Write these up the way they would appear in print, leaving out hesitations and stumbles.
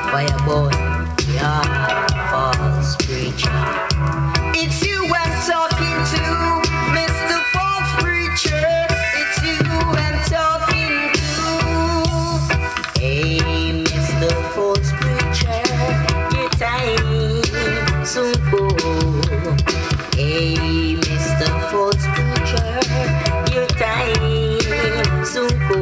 Fireball, yeah, false preacher. It's you I'm talking to, Mr. False Preacher. It's you I'm talking to. Hey, Mr. False Preacher, your time soon go. Hey, Mr. False Preacher, your time soon go.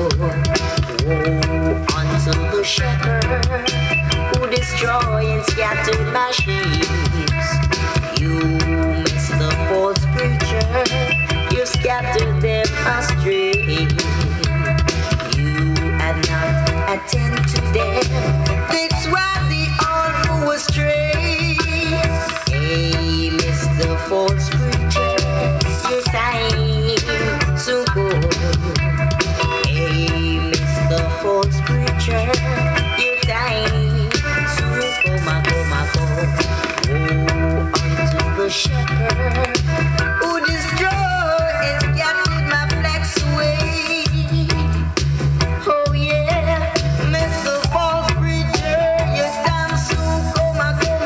Woe unto the shepherd who destroy and scatter my sheep. You, Mr. False Preacher, you scattered them astray. You had not attend to them. That's why they all go astray. Hey, Mr. False Preacher, your time so good. Hey, Mr. False Preacher, your time so come. Oh, unto the shepherd who destroyed and scattered my flax away. Oh yeah, Mr. False Preacher, your time soon come.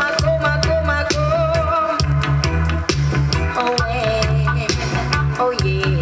Oh yeah, oh yeah.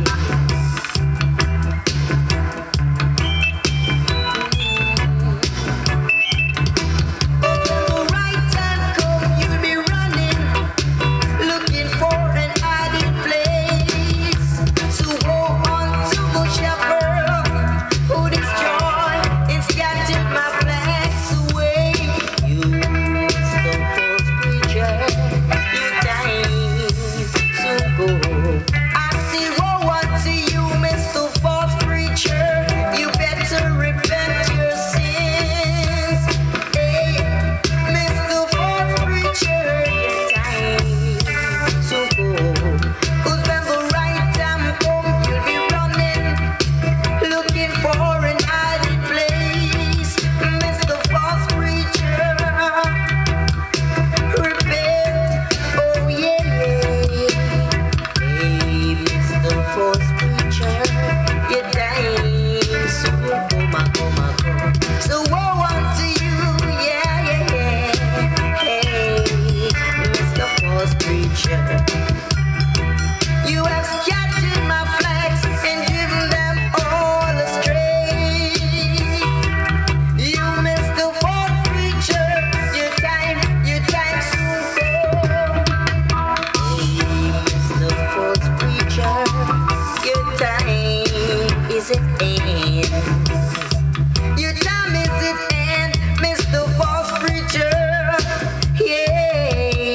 You have scattered my flags and driven them all astray. You, Mr. False Preacher, your time soon come. Hey, Mr. False Preacher, your time is at end. Your time is at end, Mr. False Preacher. Yeah.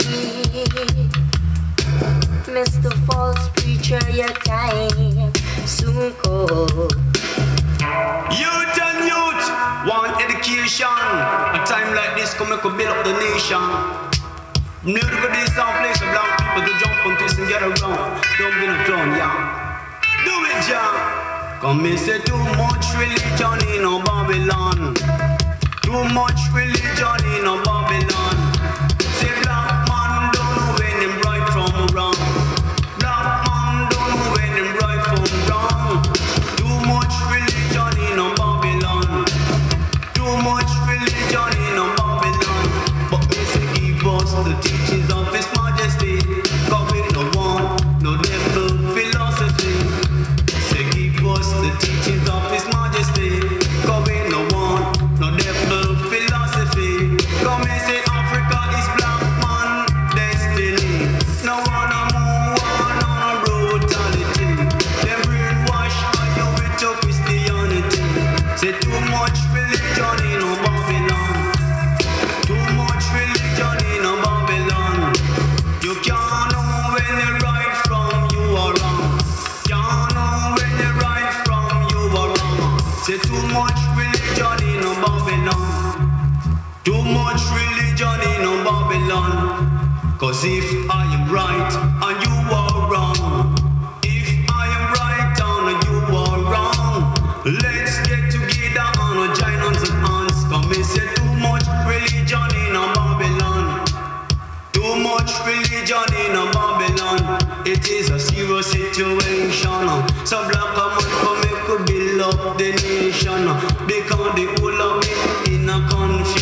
Mr. False Preacher, your time soon come. Youth and youth want education. A time like this come to build up the nation. Musical this sound place for black people to jump and twist and get around. Don't be no clown, yeah. Do it, yeah. Come and say too much religion in a Babylon. Too much religion in a Babylon. Say black man don't know when him right from wrong. Black man don't know when him right from wrong. Too much religion in a Babylon. Too much religion in a Babylon. But me say give us the teachings of His Majesty. Cause we no want no devil philosophy. Say give us the teachings of His Majesty. Cause we no want no devil philosophy. Come and say Africa is black man destiny. No one move on brutality. Them brainwash you with your Christianity. Say too much religion in a Babylon. Too much religion in a Babylon. You can't know when you're right from you are wrong. Can't know when you're right from you are wrong. Say too much religion in a Babylon. Too much religion in a Babylon. Cause if I am right and you are wrong, if I am right and you are wrong, let's get together and join hands and hands. Come and say too much religion in a Babylon. Too much religion in a Babylon. It is a serious situation. So black man come and build up the nation. Because the whole of it in a confusion.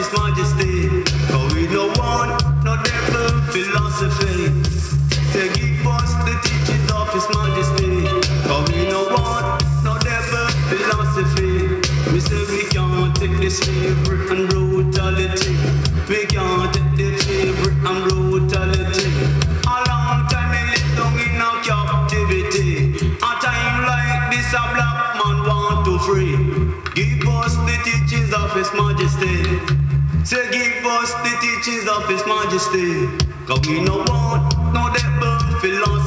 His Majesty. Cause we no want no devil philosophy. Say give us the teachings of His Majesty. Cause we no want no devil philosophy. We say we can't take the slavery and brutality. We can't take the slavery and brutality. A long time we live down in a captivity. A time like this a black man want to free. Give us the teachings of His Majesty. Say give us the teachings of His Majesty. Cause we no want no devil philosophy.